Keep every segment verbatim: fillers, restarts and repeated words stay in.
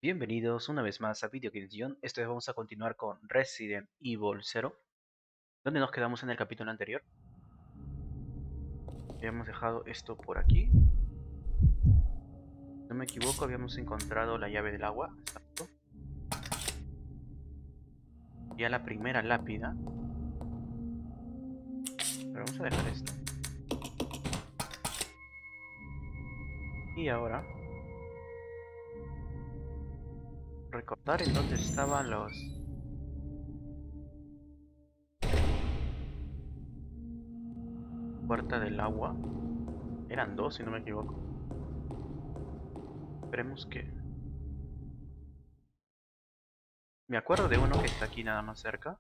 Bienvenidos una vez más a Video Games Guión. Esta vez vamos a continuar con Resident Evil cero, donde nos quedamos en el capítulo anterior. Habíamos dejado esto por aquí. Si no me equivoco, habíamos encontrado la llave del agua. Exacto. Ya la primera lápida. Pero vamos a dejar esto. Y ahora recordar en dónde estaban los... Puerta del agua. Eran dos, si no me equivoco. Esperemos que... Me acuerdo de uno que está aquí nada más cerca.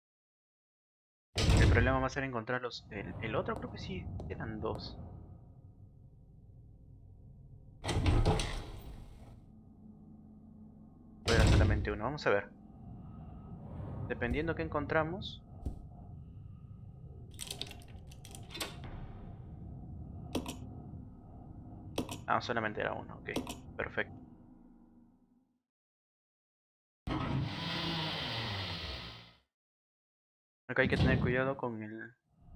El problema va a ser encontrarlos. El, el otro creo que sí, eran dos. Pero era solamente uno. Vamos a ver. Dependiendo que encontramos. Ah, solamente era uno. Ok, perfecto. Acá hay que tener cuidado con el...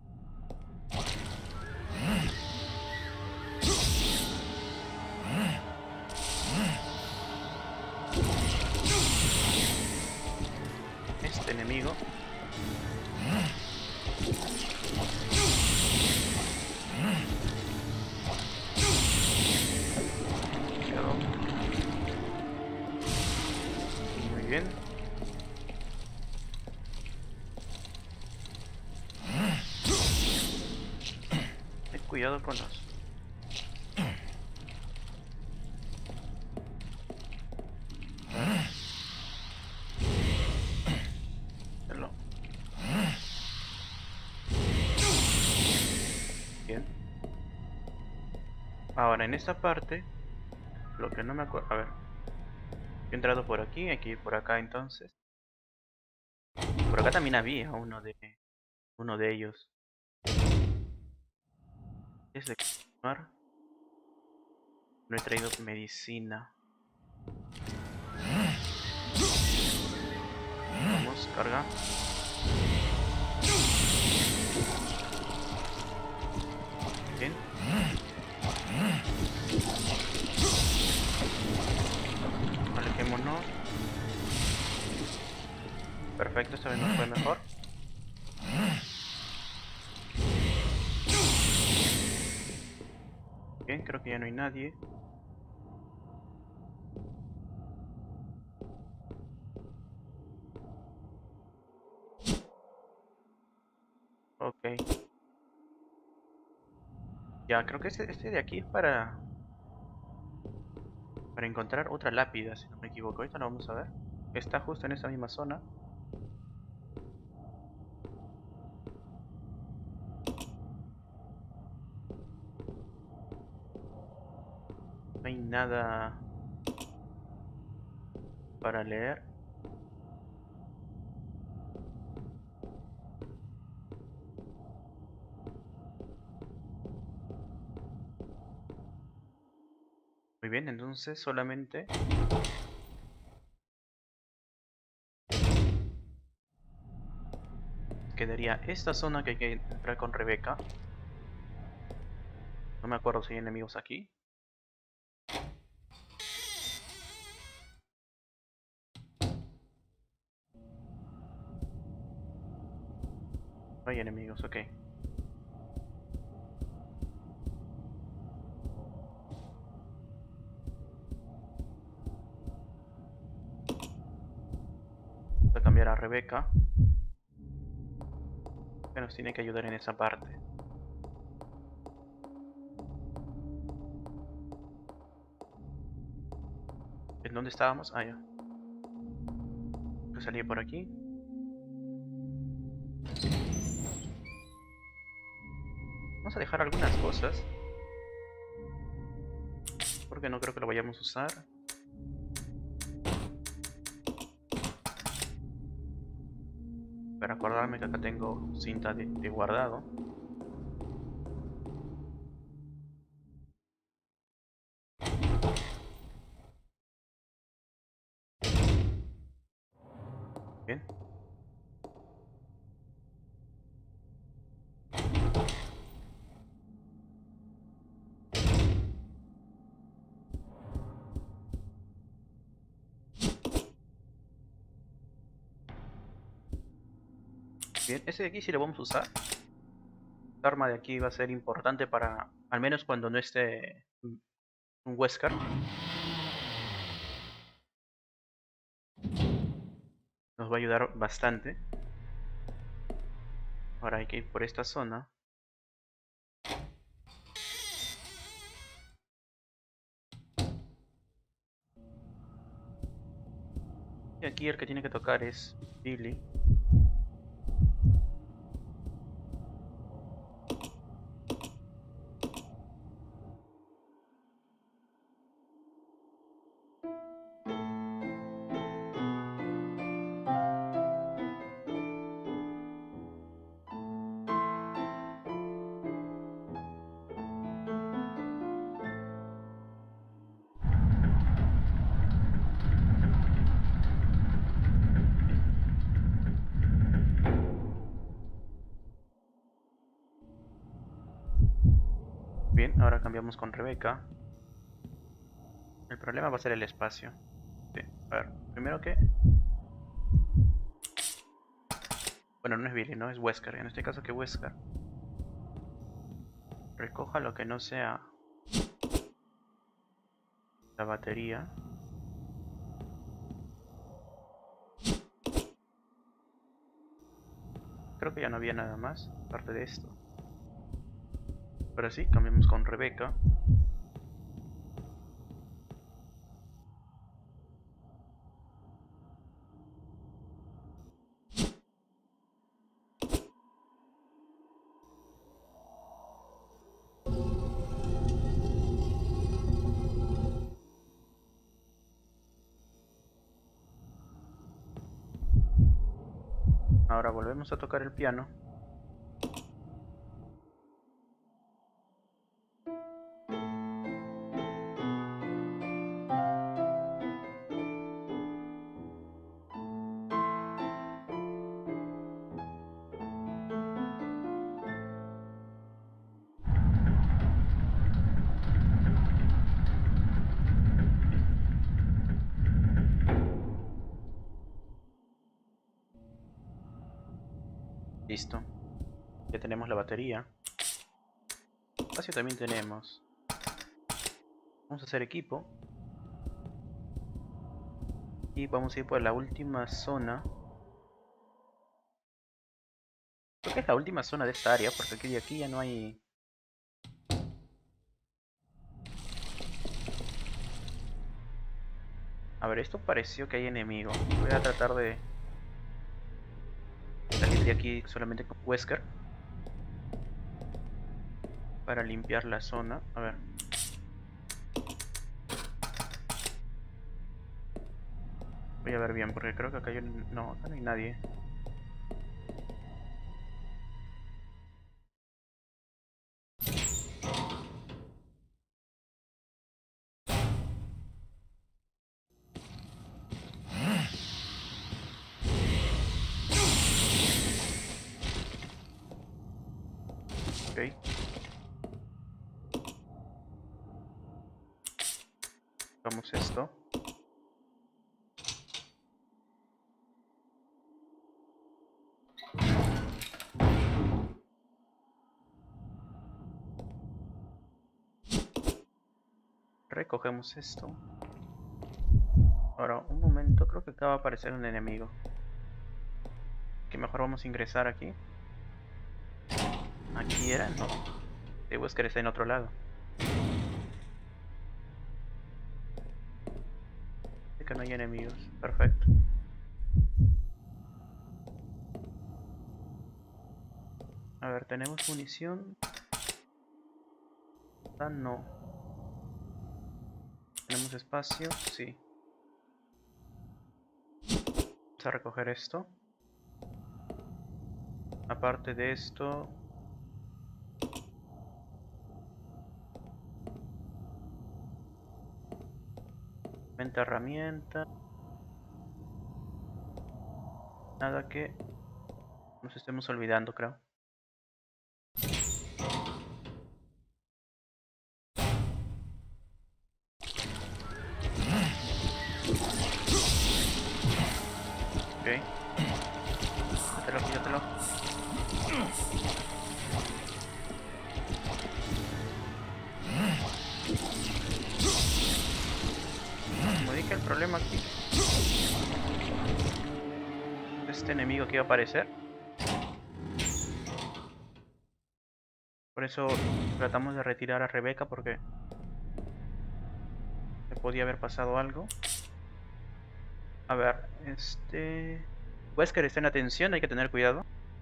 Este enemigo. Cuidado. Muy bien. Ten cuidado con los... Hello. Bien. Ahora en esta parte, lo que no me acuerdo... A ver. He entrado por aquí, hay que ir por acá entonces. Por acá también había uno de... Uno de ellos. Es de continuar. No he traído medicina. Vamos, carga. Bien. Alejémonos. Perfecto, esta vez nos fue mejor. Bien, creo que ya no hay nadie. Ok. Ya, creo que este, este de aquí es para... Para encontrar otra lápida, si no me equivoco. Ahorita lo vamos a ver. Está justo en esa misma zona. No hay nada para leer. Muy bien, entonces solamente quedaría esta zona que hay que entrar con Rebeca. No me acuerdo si hay enemigos aquí. No hay enemigos, ok. Voy a cambiar a Rebeca, que nos tiene que ayudar en esa parte. ¿En dónde estábamos? Ah, ya. Yo salí por aquí. Vamos a dejar algunas cosas, porque no creo que lo vayamos a usar. Para acordarme que acá tengo cinta de, de guardado. Bien. Bien, ese de aquí sí lo vamos a usar. Esta arma de aquí va a ser importante para, al menos cuando no esté un Wesker. Nos va a ayudar bastante. Ahora hay que ir por esta zona. Y aquí el que tiene que tocar es Billy. Bien, ahora cambiamos con Rebecca. El problema va a ser el espacio. Sí, a ver, primero que... Bueno, no es Billy, no es Wesker. En este caso que Wesker recoja lo que no sea la batería. Creo que ya no había nada más, aparte de esto. Pero sí, cambiamos con Rebecca. Ahora volvemos a tocar el piano. Listo. Ya tenemos la batería. Espacio también tenemos. Vamos a hacer equipo. Y vamos a ir por la última zona. Creo que es la última zona de esta área, porque aquí de aquí ya no hay... A ver, esto pareció que hay enemigo. Voy a tratar de salir de aquí solamente con Wesker para limpiar la zona. A ver. Voy a ver bien, porque creo que acá hay un... No, acá no hay nadie. Ok. Vamos esto. Recogemos esto. Ahora, un momento, creo que acá va a aparecer un enemigo. Que mejor vamos a ingresar aquí. Aquí era, no. De Wesker está en otro lado. Sé que no hay enemigos. Perfecto. A ver, tenemos munición. Ah, no. ¿Tenemos espacio? Sí. Vamos a recoger esto. Aparte de esto... Venta herramienta. Nada que nos estemos olvidando, creo. Ok. Quítatelo, quítatelo. Como dije, el problema aquí, este enemigo que iba a aparecer. Por eso tratamos de retirar a Rebeca, porque le podía haber pasado algo. A ver, este... Wesker está en atención, hay que tener cuidado.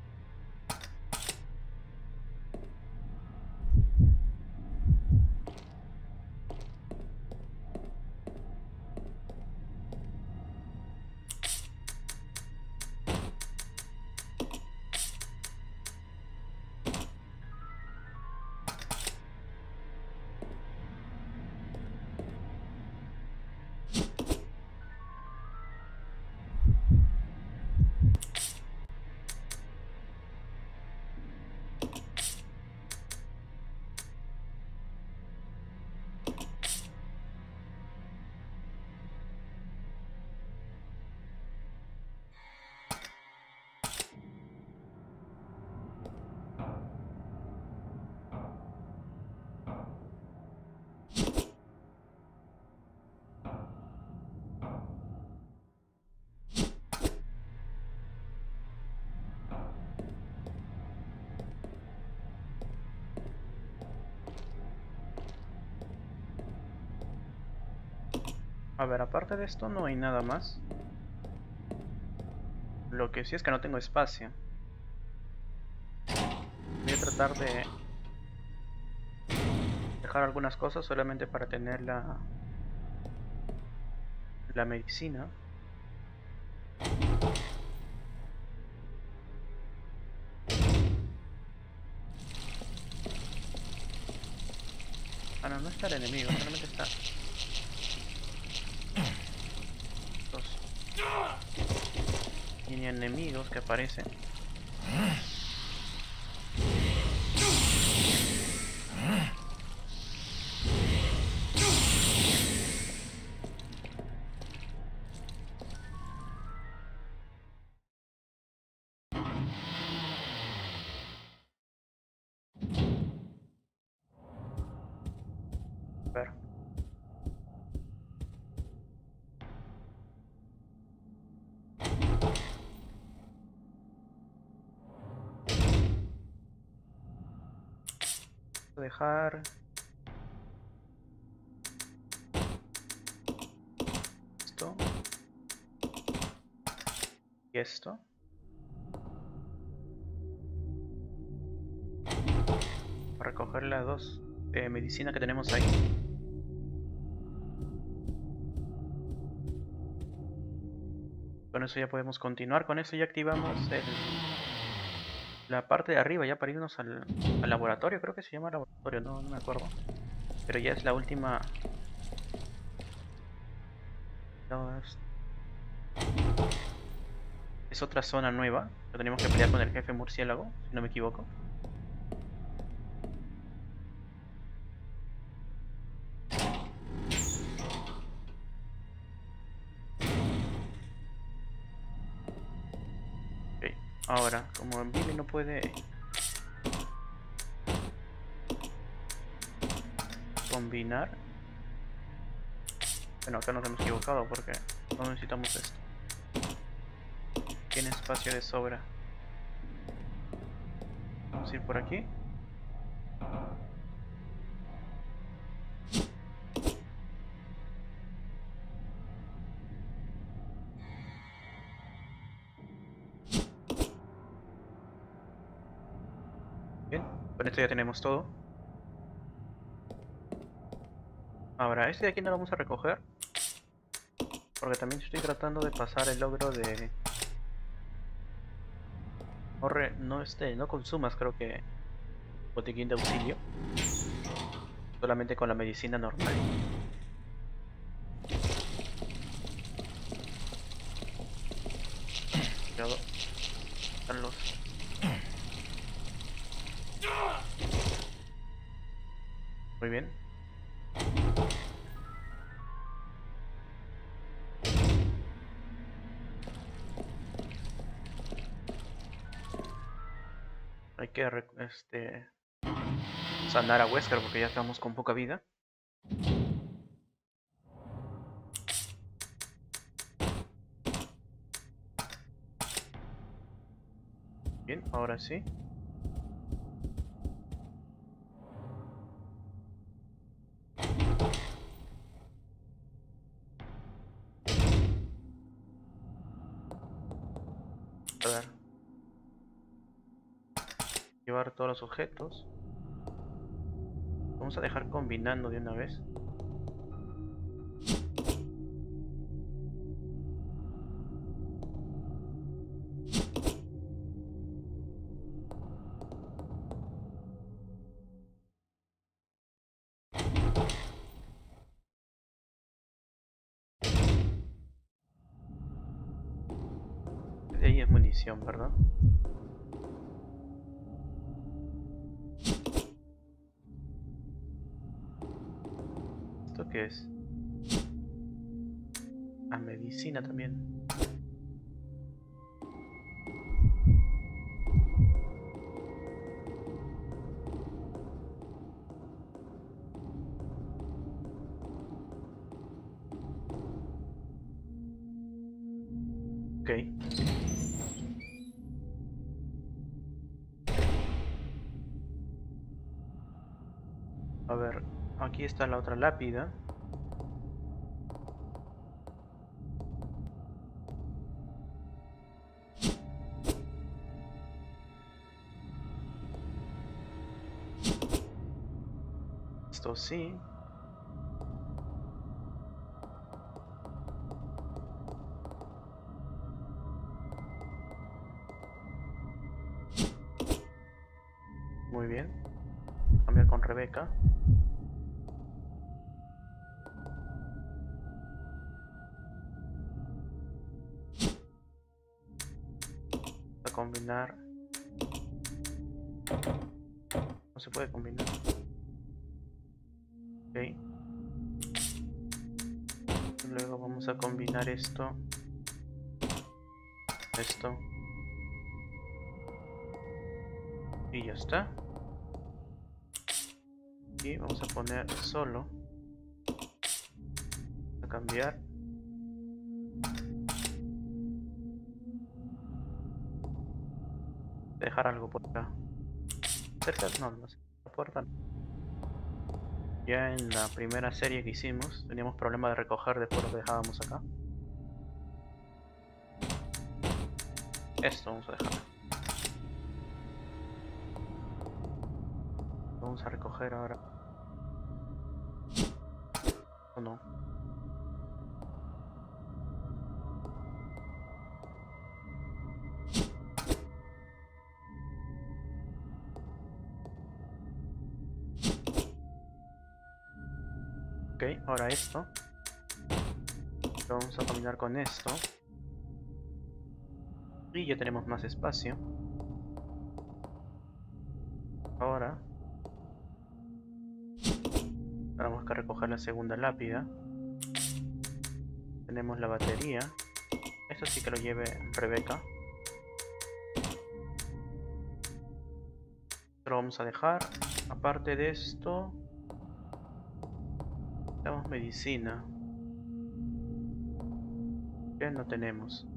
A ver, aparte de esto no hay nada más. Lo que sí es que no tengo espacio. Voy a tratar de dejar algunas cosas solamente para tener la, la medicina. Ah, no, no está el enemigo, solamente está estos mini enemigos que aparecen. A ver. Dejar esto y esto para recoger las dos de medicina que tenemos ahí. Con eso ya podemos continuar. Con eso ya activamos el, la parte de arriba ya para irnos al, al laboratorio. Creo que se llama laboratorio, no, no me acuerdo. Pero ya es la última. No, es... es otra zona nueva. Lo tenemos que pelear con el jefe murciélago, si no me equivoco. Ok, ahora, como Billy no puede combinar. Bueno, acá nos hemos equivocado porque no necesitamos esto. Tiene espacio de sobra. Vamos a ir por aquí. Bien, con esto ya tenemos todo. Ahora, este de aquí no lo vamos a recoger, porque también estoy tratando de pasar el logro de... No, re... no, este, no consumas, creo que, botiquín de auxilio. Solamente con la medicina normal. Cuidado. Están los... Muy bien. Hay que este sanar a Wesker porque ya estamos con poca vida. Bien, ahora sí. A ver. Llevar todos los objetos. Vamos a dejar combinando de una vez. De ahí es munición, ¿verdad? ¿Esto qué es? Ah, medicina también. Ok. A ver, aquí está la otra lápida. Esto sí. Muy bien. Cambiar con Rebeca. A combinar. No se puede combinar. Ok. Luego vamos a combinar esto. Esto. Y ya está. Y vamos a poner solo. A cambiar. Dejar algo por acá. Cerca, no, no sé. La puerta no. Ya en la primera serie que hicimos teníamos problema de recoger después lo que dejábamos acá. Esto vamos a dejar. Vamos a recoger ahora. ¿O no? Ok, ahora esto. Lo vamos a combinar con esto. Y ya tenemos más espacio. Ahora tenemos que recoger la segunda lápida. Tenemos la batería. Esto sí que lo lleve Rebeca. Lo vamos a dejar. Aparte de esto, tenemos medicina. Ya no tenemos.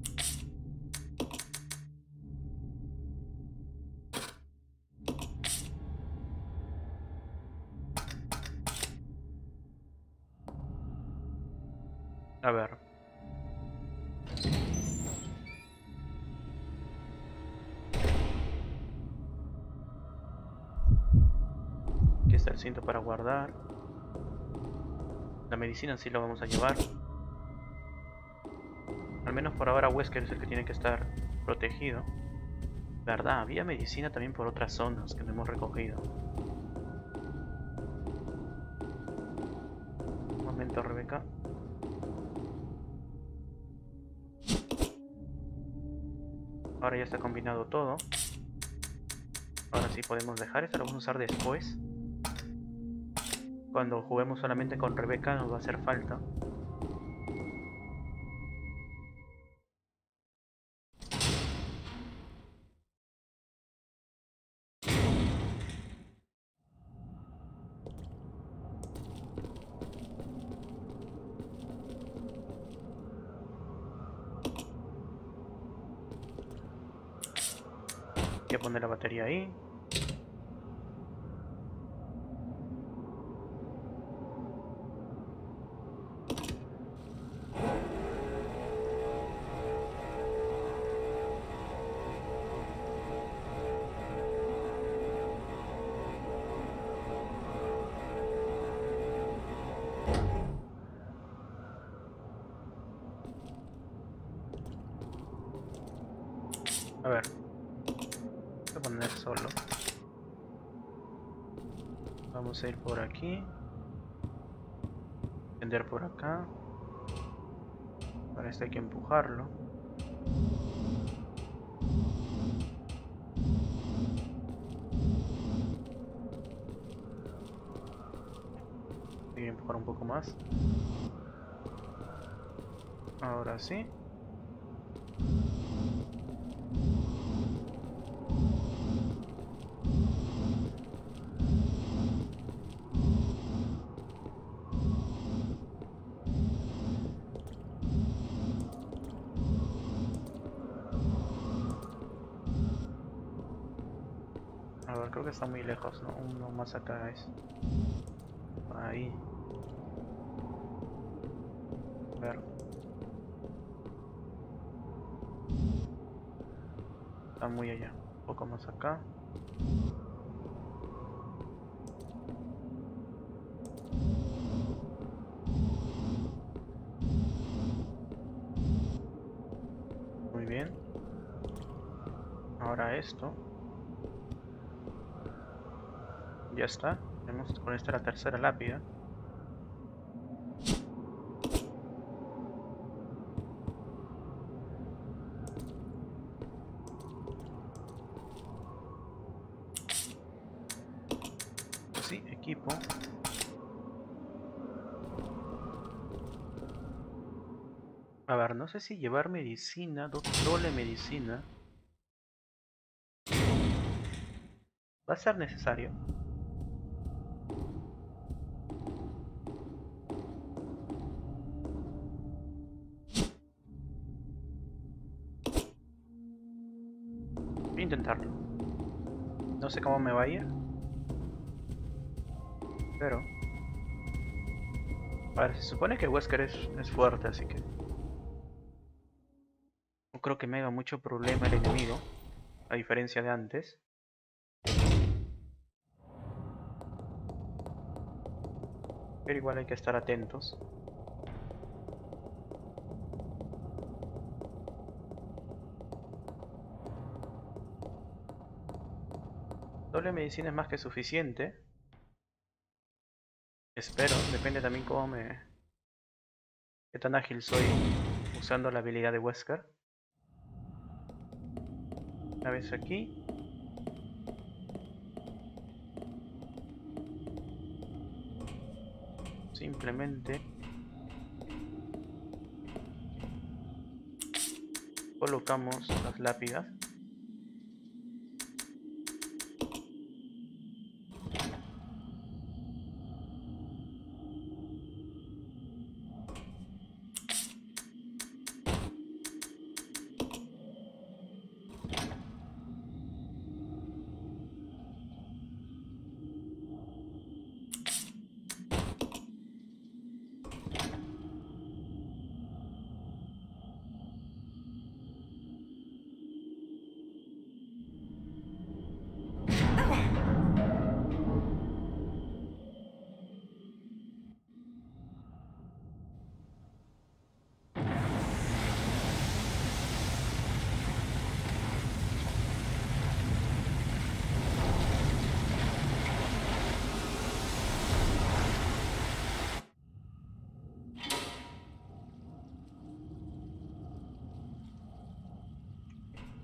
A ver. Aquí está el cinto para guardar. La medicina sí lo vamos a llevar. Al menos por ahora Wesker es el que tiene que estar protegido. ¿Verdad? Había medicina también por otras zonas que no hemos recogido. Un momento, Rebeca. Ahora ya está combinado todo. Ahora sí podemos dejar. Esto lo vamos a usar después. Cuando juguemos solamente con Rebeca nos va a hacer falta. Voy a poner la batería ahí. A ver. Voy a poner solo. Vamos a ir por aquí. Encender por acá. Para esto hay que empujarlo. Voy a empujar un poco más. Ahora sí. A ver, creo que está muy lejos, ¿no? Uno más acá es. Ahí. A ver. Está muy allá. Un poco más acá. Muy bien. Ahora esto. Ya está. Tenemos con esta la tercera lápida. Sí, equipo. A ver, no sé si llevar medicina, do- doble medicina. Va a ser necesario. Voy a intentarlo. No sé cómo me va a ir. Pero... A ver, se supone que Wesker es, es fuerte, así que... No creo que me haga mucho problema el enemigo. A diferencia de antes. Pero igual hay que estar atentos. Doble medicina es más que suficiente. Espero, depende también cómo me... qué tan ágil soy usando la habilidad de Wesker. Una vez aquí. Simplemente colocamos las lápidas.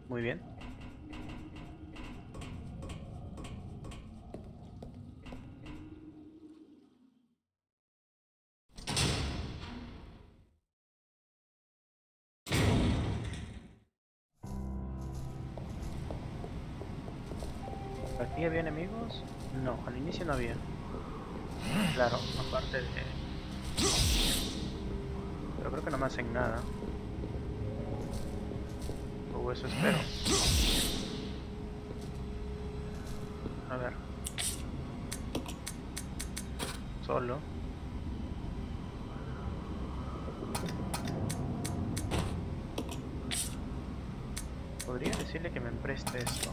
Muy bien. ¿Aquí había enemigos? No, al inicio no había. Claro, aparte de... Pero creo que no me hacen nada. O eso espero. A ver. Solo. Podría decirle que me preste esto.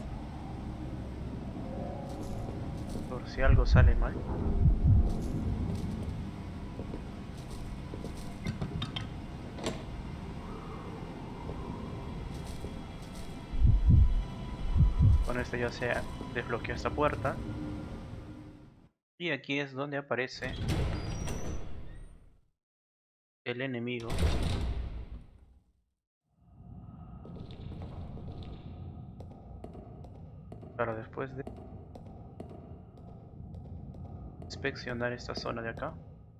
Por si algo sale mal. Con esto ya se desbloqueó esta puerta. Y aquí es donde aparece el enemigo. Para después de inspeccionar esta zona de acá.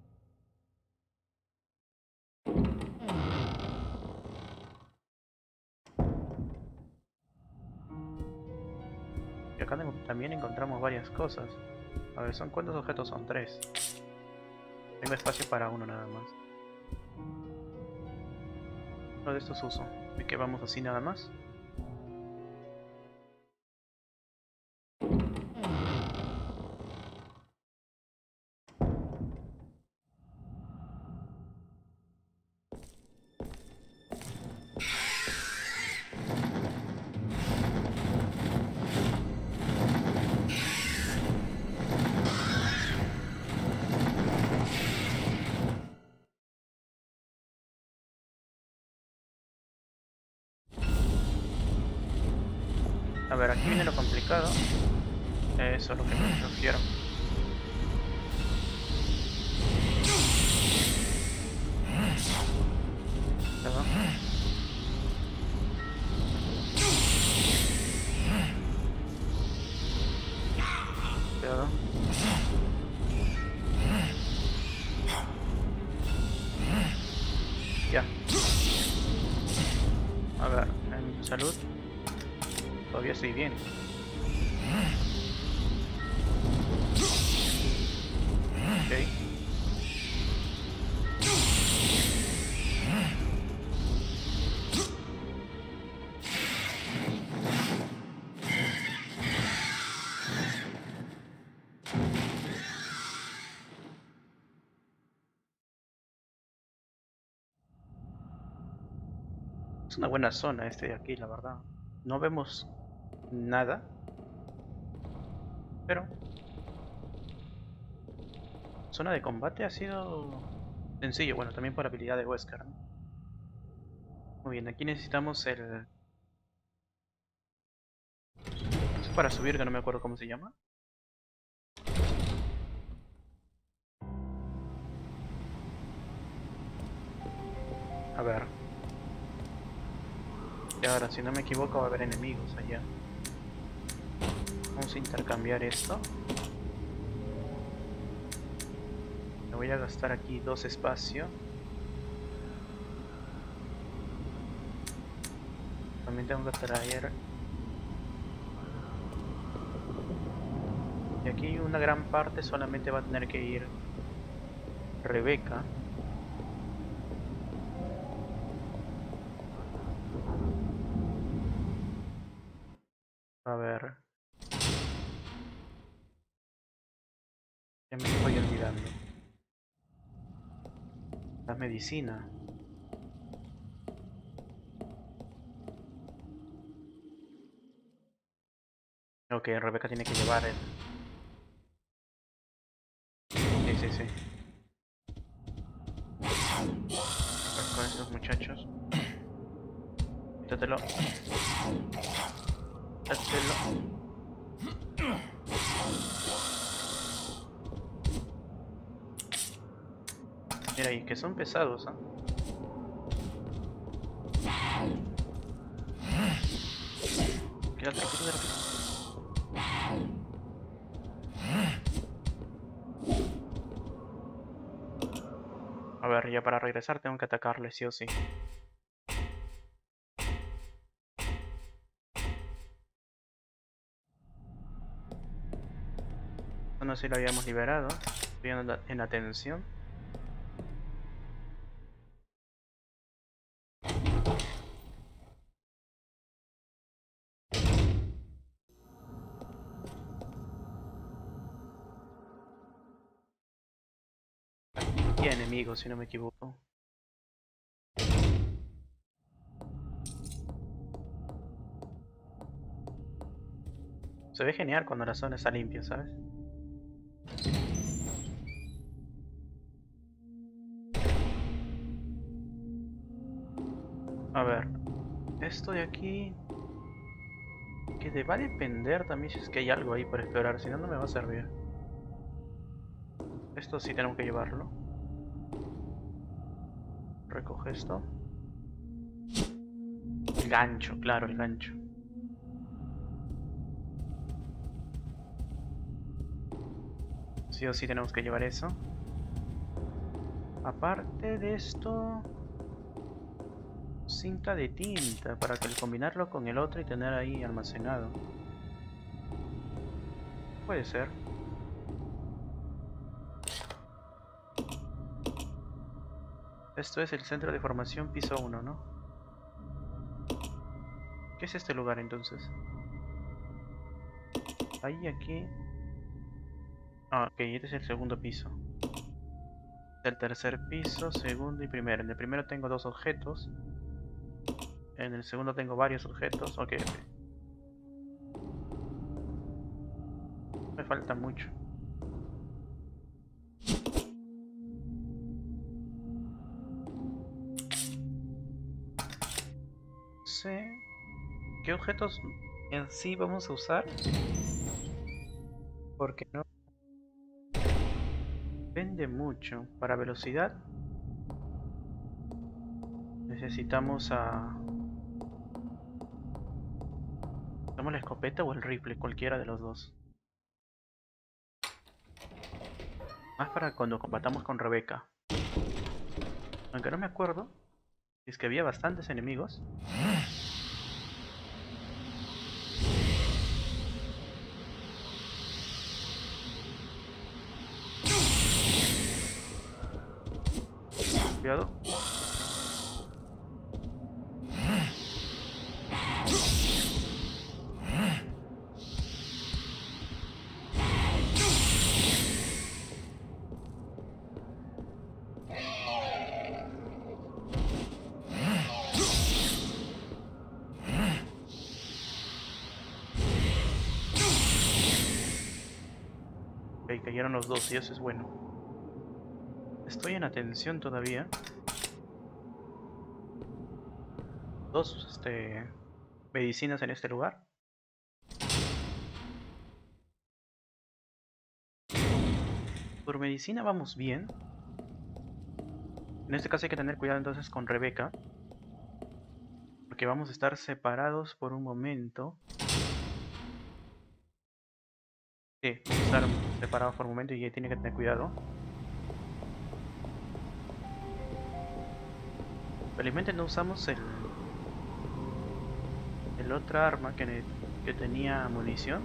Y acá también encontramos varias cosas. A ver, ¿son cuántos objetos? Son tres. Tengo espacio para uno nada más. Uno de estos uso. Así que vamos así nada más. A ver, aquí viene lo complicado. Eso es lo que me refiero. Cuidado. Cuidado. Ya. A ver, en salud. Todavía estoy bien. Ok. Es una buena zona este de aquí, la verdad. No vemos nada. Pero zona de combate ha sido sencillo. Bueno, también por habilidad de Wesker, ¿no? Muy bien, aquí necesitamos el... Es para subir, que no me acuerdo cómo se llama. A ver. Y ahora, si no me equivoco, va a haber enemigos allá. Vamos a intercambiar esto. Me voy a gastar aquí dos espacios. También tengo que traer... Y aquí una gran parte solamente va a tener que ir Rebeca. A ver. Ya me estoy olvidando. La medicina. Ok, Rebeca tiene que llevar el... Sí, sí, sí. Pues con estos muchachos. Quítatelo. Quítatelo. Mira, y que son pesados, ¿ah? A ver, ya para regresar tengo que atacarle sí o sí. No sé si lo habíamos liberado. Estoy en la, en atención. Y enemigos, si no me equivoco. Se ve genial cuando la zona está limpia, ¿sabes? A ver, esto de aquí... Que de- va a depender también si es que hay algo ahí para explorar, si no, no me va a servir. Esto sí tenemos que llevarlo. Recoge esto. El gancho, claro, el gancho. Sí o sí tenemos que llevar eso. Aparte de esto... Cinta de tinta para que combinarlo con el otro y tener ahí almacenado. Puede ser. Esto es el centro de formación piso uno, ¿no? ¿Qué es este lugar entonces? Ahí, aquí... Ah, ok, este es el segundo piso. El tercer piso, segundo y primero. En el primero tengo dos objetos. En el segundo tengo varios objetos. Ok, ok. Me falta mucho. Sé qué objetos en sí vamos a usar. Porque no depende mucho. Para velocidad necesitamos a... ¿Necesitamos la escopeta o el rifle? Cualquiera de los dos. Más para cuando combatamos con Rebeca. Aunque no me acuerdo. Es que había bastantes enemigos. Cuidado. Ok, cayeron los dos y eso es bueno. Estoy en atención todavía. Dos este, medicinas en este lugar. Por medicina vamos bien. En este caso hay que tener cuidado entonces con Rebeca. Porque vamos a estar separados por un momento. Sí, vamos a estar separados por un momento y tiene que tener cuidado. Felizmente no usamos el... El otra arma que, que tenía munición.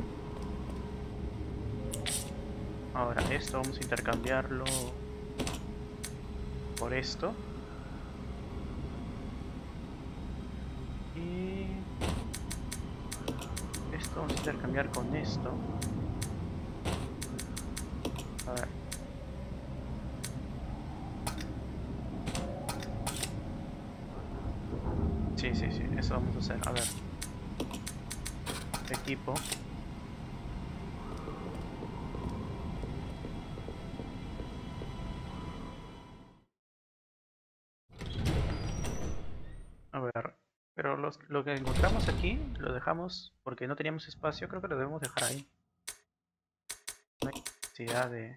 Ahora esto vamos a intercambiarlo por esto. Y esto vamos a intercambiar con esto. A ver. Sí, sí, sí, eso vamos a hacer. A ver. Equipo. A ver. Pero los, lo que encontramos aquí lo dejamos porque no teníamos espacio. Creo que lo debemos dejar ahí. No hay necesidad de,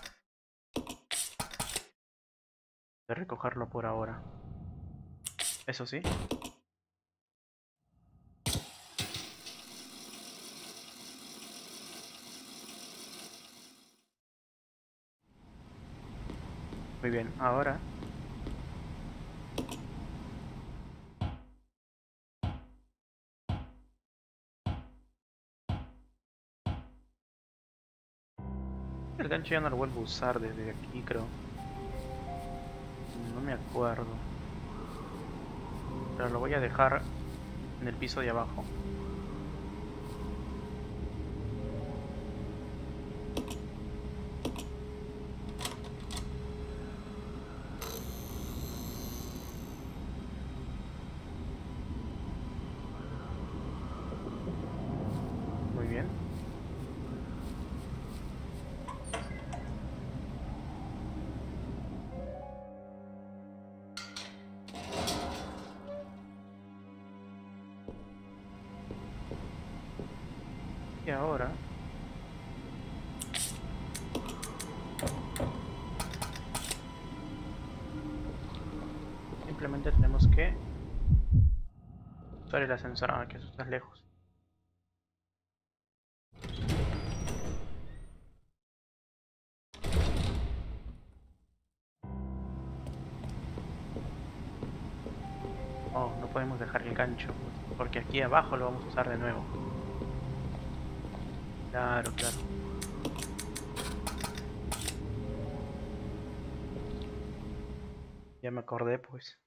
de recogerlo por ahora. Eso sí. Muy bien. Ahora El gancho ya no lo vuelvo a usar desde aquí, creo. No me acuerdo. Pero lo voy a dejar en el piso de abajo. Muy bien. Y ahora simplemente tenemos que usar el ascensor. Ah, que eso está lejos. Oh, no podemos dejar el gancho, porque aquí abajo lo vamos a usar de nuevo. Claro, claro. Ya me acordé, pues.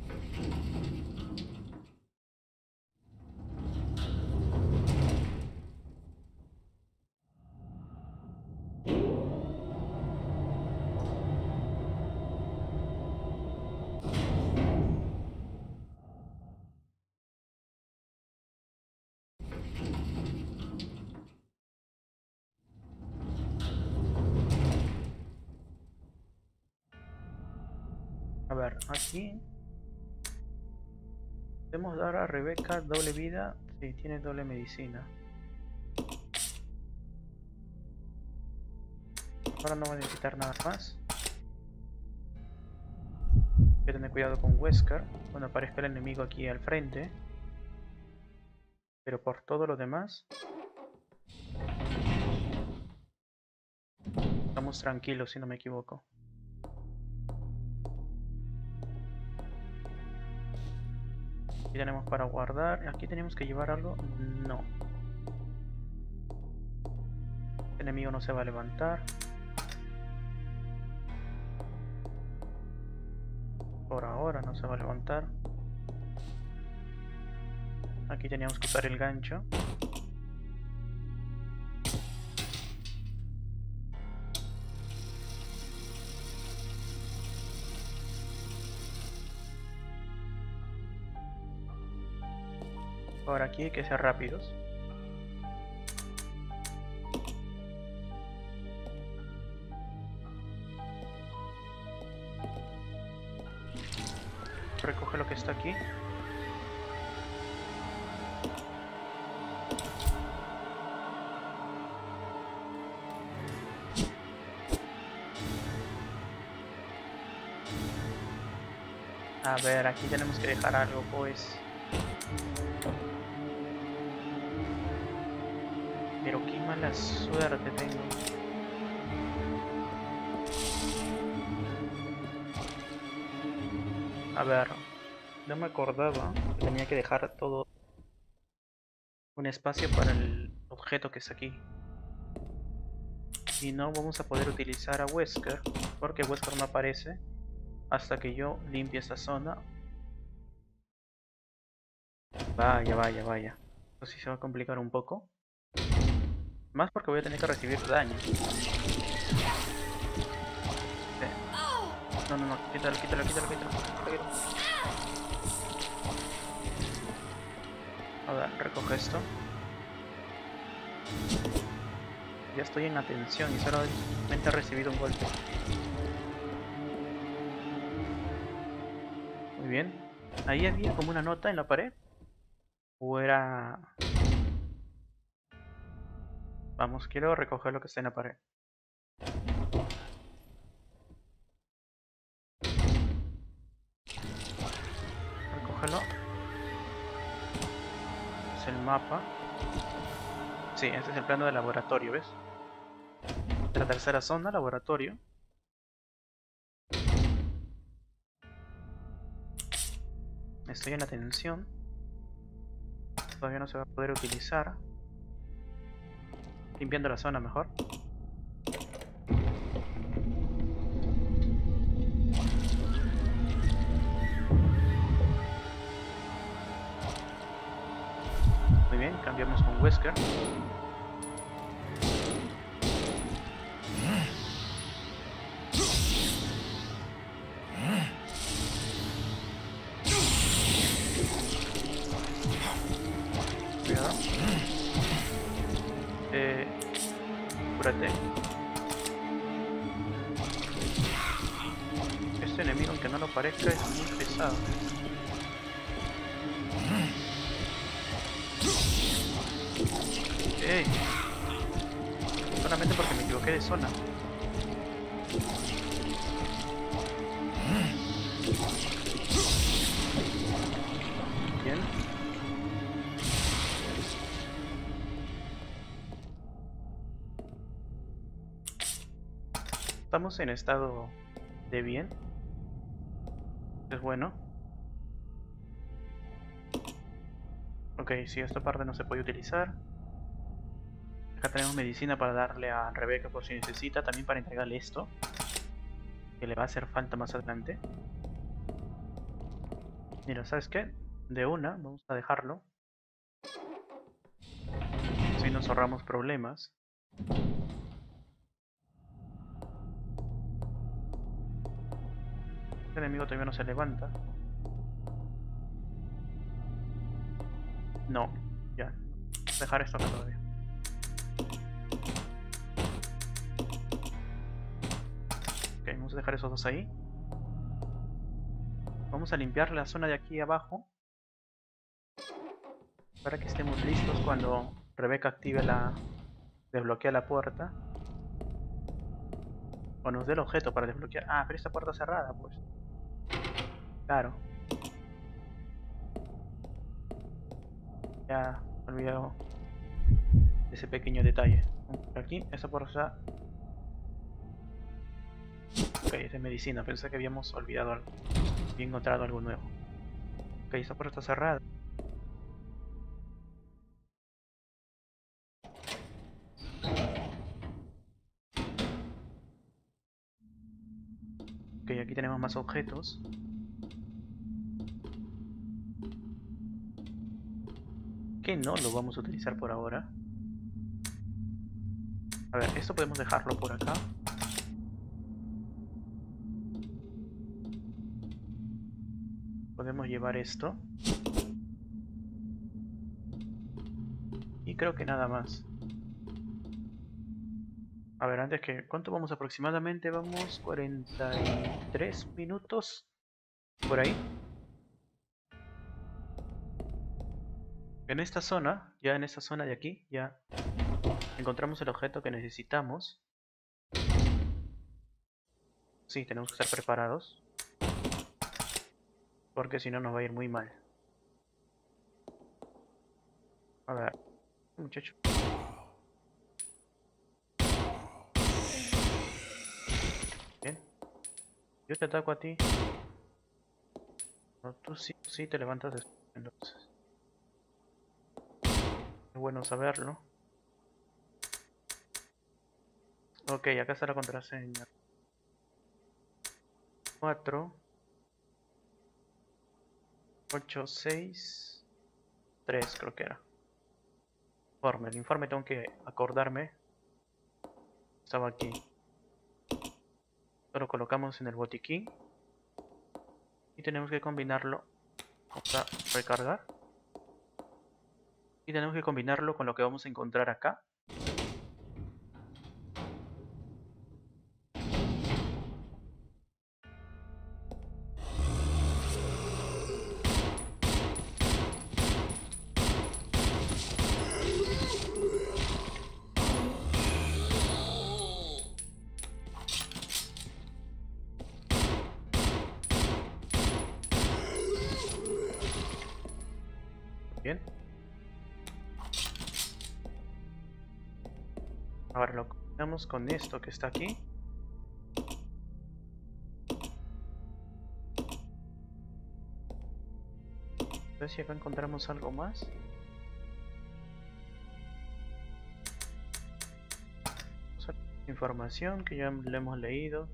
A ver, aquí podemos dar a Rebeca doble vida. Sí, tiene doble medicina. Ahora no voy a necesitar nada más. Hay que tener cuidado con Wesker cuando aparezca el enemigo aquí al frente. Pero por todo lo demás estamos tranquilos, si no me equivoco. Aquí tenemos para guardar. ¿Aquí tenemos que llevar algo? No. El enemigo no se va a levantar. Por ahora no se va a levantar. Aquí teníamos que usar el gancho. Ahora aquí hay que ser rápidos. Recoge lo que está aquí. A ver, aquí tenemos que dejar algo, pues. Pero qué mala suerte tengo. A ver, no me acordaba que tenía que dejar todo un espacio para el objeto que está aquí. Y no vamos a poder utilizar a Wesker, porque Wesker no aparece hasta que yo limpie esta zona. Vaya, vaya, vaya. Esto sí se va a complicar un poco. Más porque voy a tener que recibir daño. Sí. No, no, no, quítalo, quítalo, quítalo, quítalo, quítalo. A ver, recoge esto. Ya estoy en atención y solamente he recibido un golpe. Muy bien. Ahí había como una nota en la pared. O era... Vamos, quiero recoger lo que está en la pared. Recógelo. Es el mapa. Sí, este es el plano del laboratorio, ¿ves? La tercera zona, laboratorio. Estoy en atención. Todavía no se va a poder utilizar. Limpiando la zona mejor. Wesker. Cuidado. Eh, cúrate. Este enemigo, aunque no lo parezca, es muy pesado. Ey. Solamente porque me equivoqué de zona. Bien. Estamos en estado de bien. Es bueno. Ok, si esta parte no se puede utilizar. Acá tenemos medicina para darle a Rebecca por si necesita. También para entregarle esto, que le va a hacer falta más adelante. Mira, ¿sabes qué? De una, vamos a dejarlo. Así nos ahorramos problemas. Este enemigo todavía no se levanta. No, ya. Vamos a dejar esto acá todavía. Ok, vamos a dejar esos dos ahí. Vamos a limpiar la zona de aquí abajo para que estemos listos cuando Rebecca active la... desbloquea la puerta. O nos dé el objeto para desbloquear. Ah, pero esta puerta cerrada, pues. Claro. Ya he olvidado ese pequeño detalle. Por aquí, esa puerta... Ok, es de medicina. Pensé que habíamos olvidado algo. Había encontrado algo nuevo. Ok, esa puerta está cerrada. Ok, aquí tenemos más objetos. Que no lo vamos a utilizar por ahora. A ver, esto podemos dejarlo por acá. Podemos llevar esto. Y creo que nada más. A ver, antes que... ¿Cuánto vamos aproximadamente? Vamos cuarenta y tres minutos. Por ahí. En esta zona, ya en esta zona de aquí, ya encontramos el objeto que necesitamos. Sí, tenemos que estar preparados. Porque si no nos va a ir muy mal. A ver, muchacho. Bien. Yo te ataco a ti. No, tú sí, sí te levantas después, entonces. Es bueno saberlo. Ok, acá está la contraseña. cuatro ocho seis tres creo que era. Informe, el informe tengo que acordarme. Estaba aquí. Lo colocamos en el botiquín. Y tenemos que combinarlo. Vamos a recargar. Y tenemos que combinarlo con lo que vamos a encontrar acá. Bien. Ahora lo combinamos con esto que está aquí. A ver si acá encontramos algo más. Información que ya le hemos leído.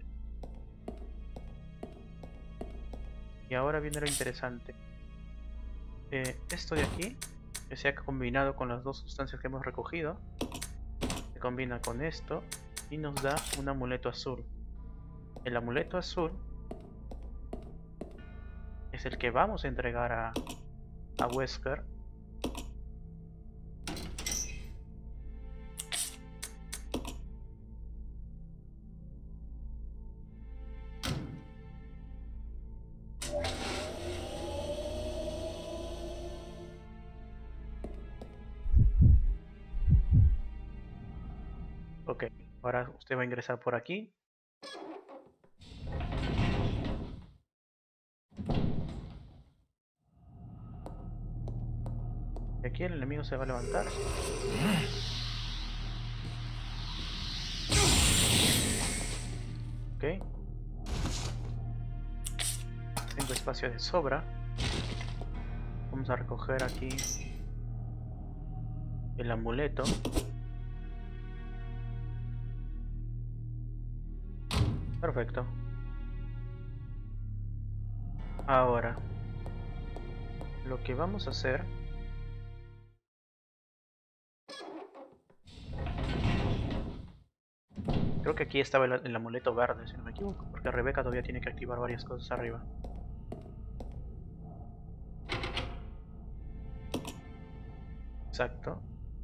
Y ahora viene lo interesante. Eh, esto de aquí que se ha combinado con las dos sustancias que hemos recogido. Se combina con esto y nos da un amuleto azul. El amuleto azul es el que vamos a entregar a, a Wesker. Ok, ahora usted va a ingresar por aquí. Y aquí el enemigo se va a levantar. Ok. Tengo espacio de sobra. Vamos a recoger aquí el amuleto. Perfecto. Ahora, lo que vamos a hacer... Creo que aquí estaba el, el amuleto verde, si no me equivoco, porque Rebeca todavía tiene que activar varias cosas arriba. Exacto.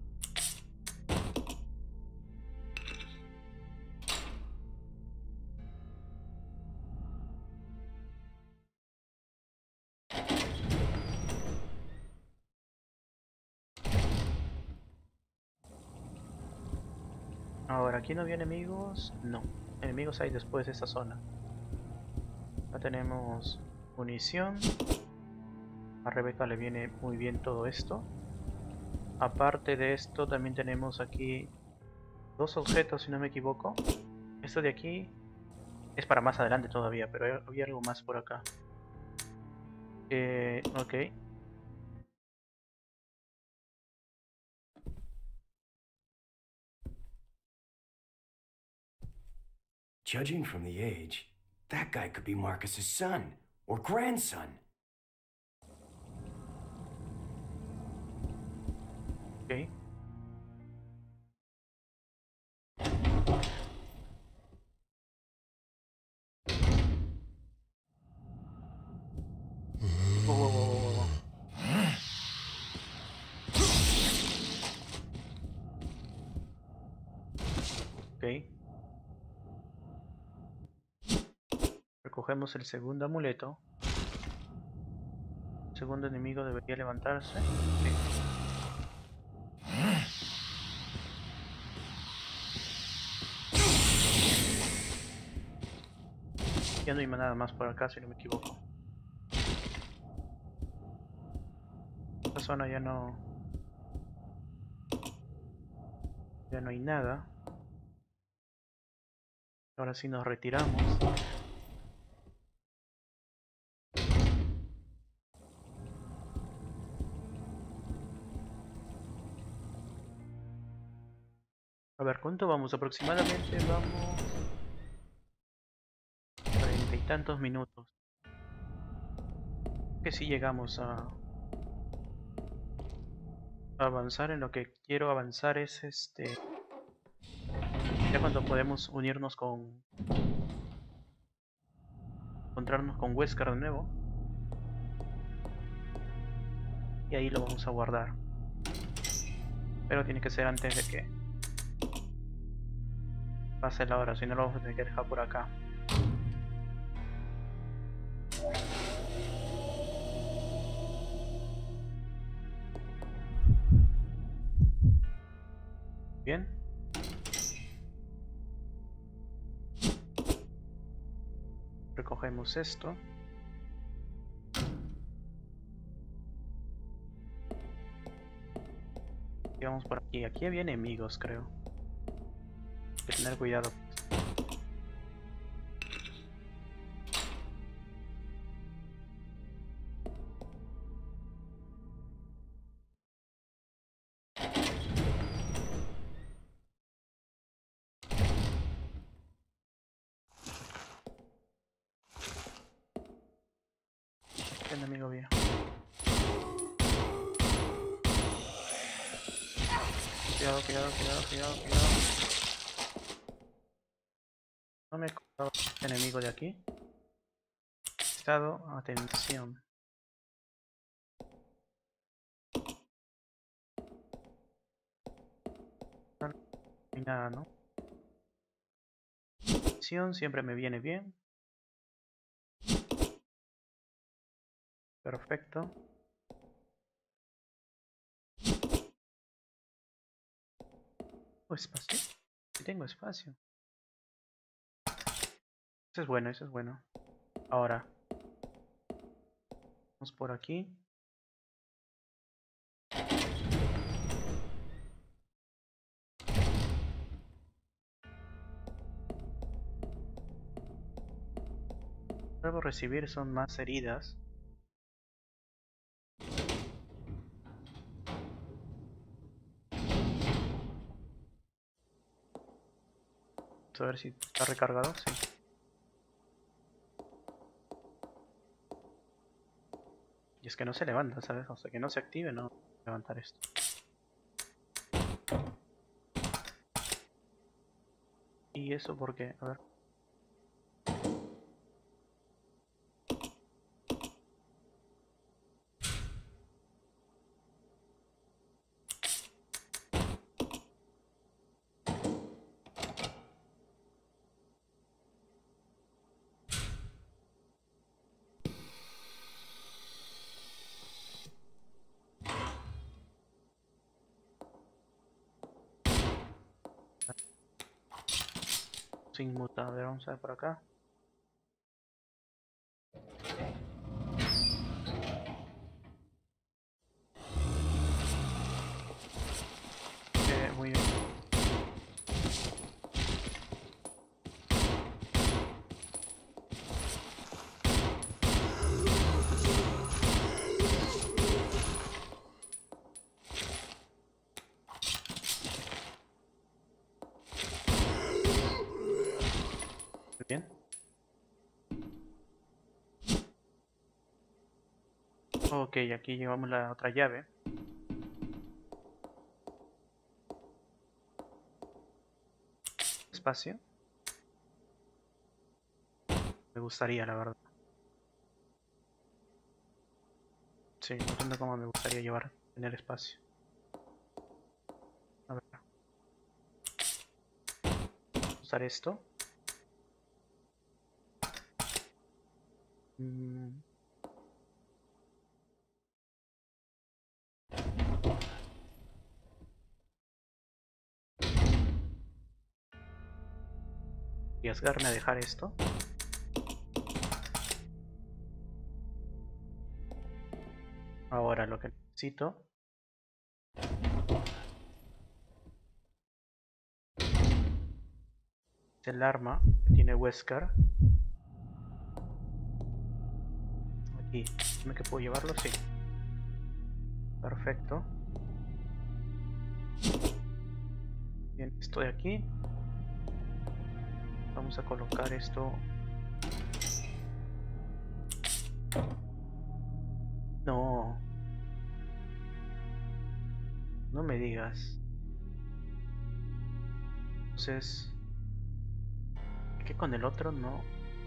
Ahora, ¿aquí no había enemigos? No. Enemigos hay después de esta zona. Ya tenemos munición. A Rebeca le viene muy bien todo esto. Aparte de esto, también tenemos aquí dos objetos, si no me equivoco. Esto de aquí es para más adelante todavía, pero había algo más por acá. Eh, ok. Judging from the age, that guy could be Marcus's son or grandson. Ok. Oh, oh, oh, oh. Ok. Recogemos el segundo amuleto. El segundo enemigo debería levantarse. Sí. Ya no hay nada más por acá, si no me equivoco. Esta zona ya no... Ya no hay nada. Ahora sí nos retiramos. A ver, ¿cuánto vamos? Aproximadamente vamos... Treinta y tantos minutos. Que si llegamos a... a avanzar en lo que quiero avanzar es este... Ya cuando podemos unirnos con... encontrarnos con Wesker de nuevo. Y ahí lo vamos a guardar. Pero tiene que ser antes de que pase la hora, si no lo vamos a tener que dejar por acá. Bien. Recogemos esto. Y vamos por aquí. Aquí había enemigos, creo. Hay que tener cuidado. ¿Qué enemigo había? cuidado, cuidado, cuidado, cuidado, cuidado. No me he colocado este enemigo de aquí. Estado, atención. No hay nada, ¿no? Atención, siempre me viene bien. Perfecto. ¿Tengo espacio? Sí tengo espacio. Eso es bueno, eso es bueno. Ahora. Vamos por aquí. Lo que debo recibir son más heridas. Vamos a ver si está recargado. Sí. Y es que no se levanta, ¿sabes? O sea, que no se active, no levantar esto. ¿Y eso por qué? A ver. Sin muta. A ver, vamos a ver por acá. Eh, muy bien. Muy bien. Ok, aquí llevamos la otra llave. Espacio. Me gustaría, la verdad. Sí, no entiendo cómo me gustaría llevar en el espacio. A ver. Usar esto. Mm. Arriesgarme a dejar esto. Ahora lo que necesito es el arma que tiene Wesker. Aquí. ¿Dime que puedo llevarlo? Sí. Perfecto. Bien, esto de aquí. Vamos a colocar esto. No. No me digas. Entonces... es que con el otro no...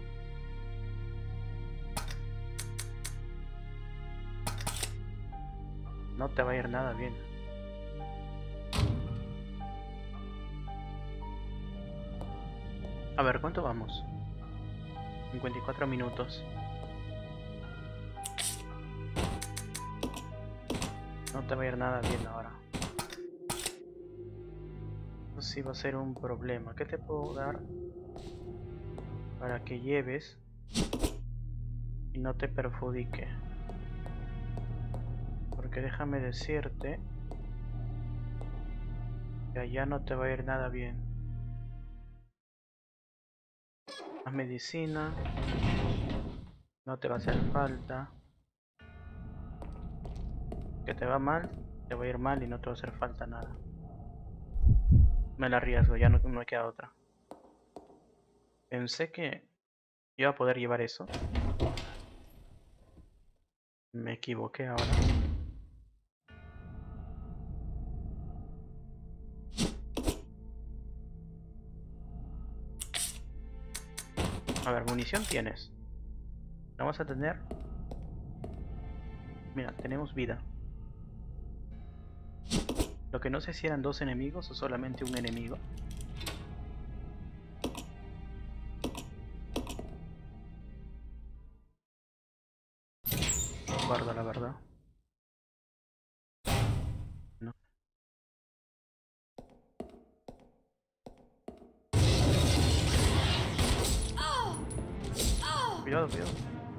no te va a ir nada bien. A ver, ¿cuánto vamos? cincuenta y cuatro minutos. No te va a ir nada bien ahora. Eso sí va a ser un problema. ¿Qué te puedo dar para que lleves y no te perjudique? Porque déjame decirte que allá no te va a ir nada bien. Más medicina. No te va a hacer falta. Que te va mal, te va a ir mal y no te va a hacer falta nada. Me la arriesgo, ya no, no me queda otra. Pensé que iba a poder llevar eso. Me equivoqué ahora. A ver, munición tienes. Vamos a tener... Mira, tenemos vida. Lo que no sé si eran dos enemigos o solamente un enemigo. Guarda, la verdad. No. Cuidado, cuidado.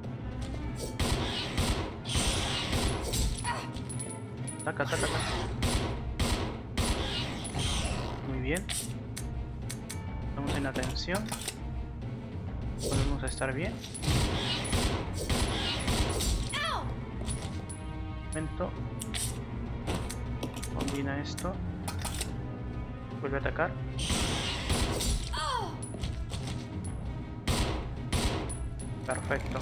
Ataca, ataca, ataca. Muy bien. Estamos en atención. Podemos estar bien. Momento. Combina esto. Vuelve a atacar. Perfecto.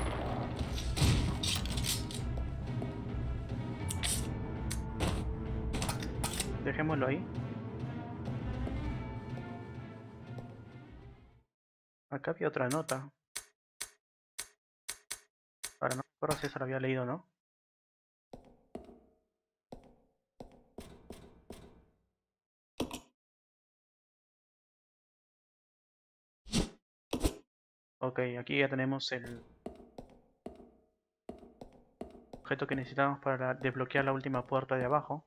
Dejémoslo ahí. Acá había otra nota. Ahora no me acuerdo si eso lo había leído o no. Ok, aquí ya tenemos el objeto que necesitamos para desbloquear la última puerta de abajo.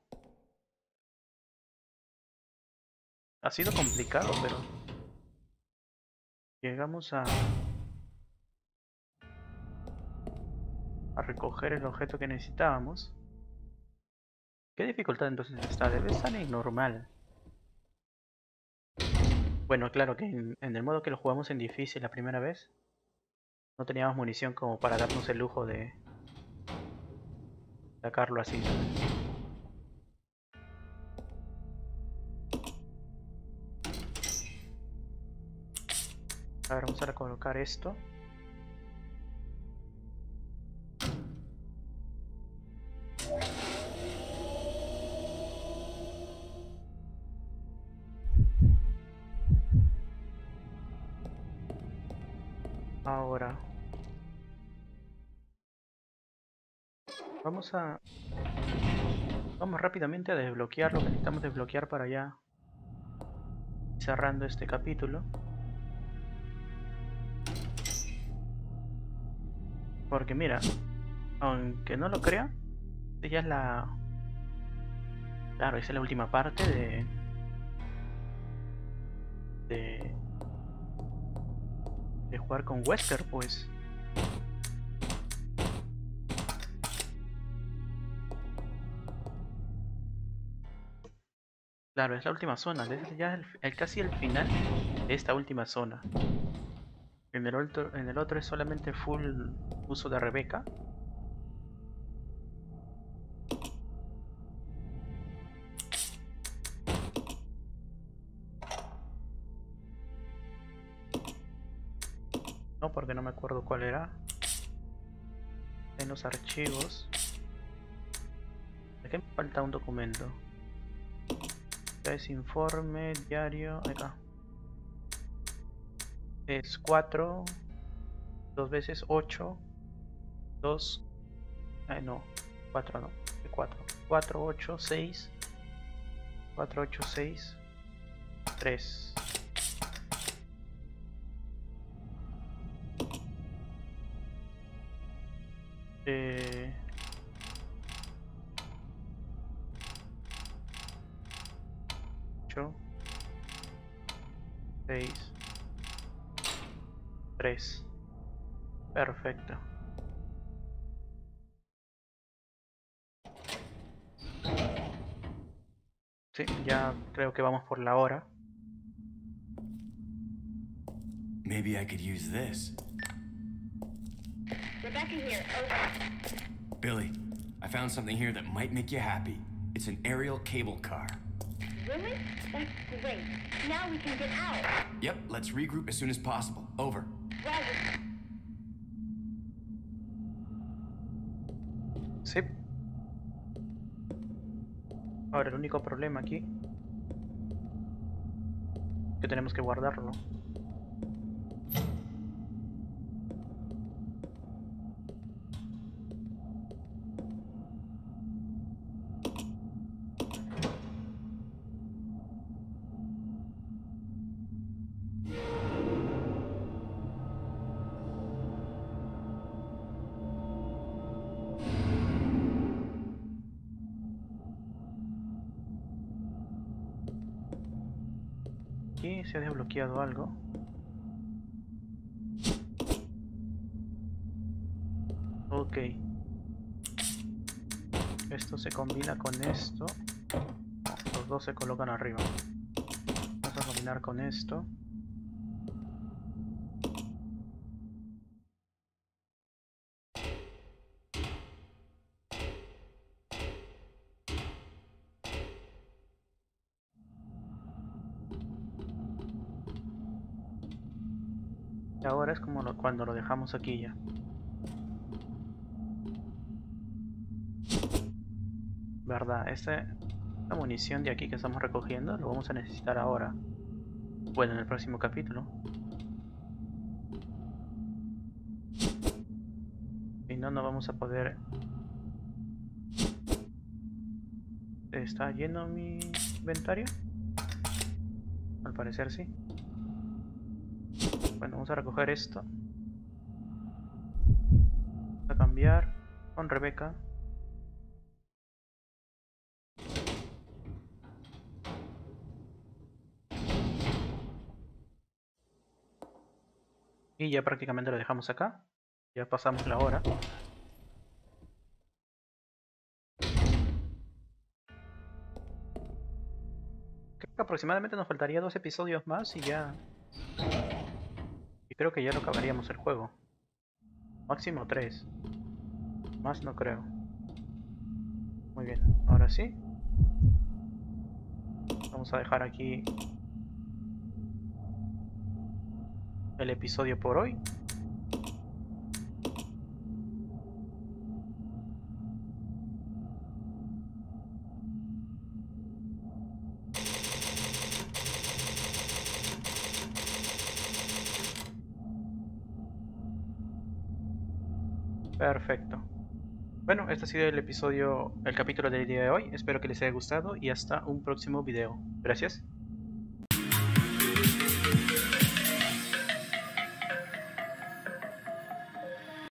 Ha sido complicado, pero llegamos a a recoger el objeto que necesitábamos. ¿Qué dificultad entonces está? Debe estar en normal. Bueno, claro que en, en el modo que lo jugamos en difícil la primera vez, no teníamos munición como para darnos el lujo de sacarlo así. A ver, vamos a colocar esto. Ahora vamos a vamos rápidamente a desbloquear lo que necesitamos desbloquear para ya cerrando este capítulo. Porque mira, aunque no lo crea, esta ya es la... Claro, esa es la última parte de... De... De jugar con Wesker, pues. Claro, es la última zona, es ya el, el- casi el final de esta última zona. En el otro, en el otro es solamente full uso de Rebeca. No, porque no me acuerdo cuál era. En los archivos. Aquí me falta un documento. Es informe, diario, acá. Es cuatro, dos veces ocho, dos, eh, no, cuatro no, cuatro, cuatro, ocho, seis, cuatro, ocho, seis, tres. Eh, ocho, seis, tres. Perfecto. Sí, ya creo que vamos por la hora. Maybe I could use this. Rebecca here, over. Billy, I found something here that might make you happy. It's an aerial cable car. Really? That's great. Now we can get out. Yep, let's regroup as soon as possible. Over. Roger. Sí. Ahora el único problema aquí es que tenemos que guardarlo. se ha desbloqueado algo. Ok. Esto se combina con esto. Los dos se colocan arriba. Vamos a combinar con esto. Y ahora es como lo, cuando lo dejamos aquí ya. Verdad, esta, esta munición de aquí que estamos recogiendo lo vamos a necesitar ahora. Bueno, en el próximo capítulo. Si no, no vamos a poder... ¿Está lleno mi inventario? Al parecer sí. Bueno, vamos a recoger esto. Vamos a cambiar con Rebeca. Y ya prácticamente lo dejamos acá. Ya pasamos la hora. Creo que aproximadamente nos faltaría dos episodios más y ya... Y creo que ya lo acabaríamos el juego. Máximo tres. Más no creo. Muy bien, ahora sí. Vamos a dejar aquí el episodio por hoy. Perfecto. Bueno, este ha sido el episodio, el capítulo del día de hoy. Espero que les haya gustado y hasta un próximo video. Gracias.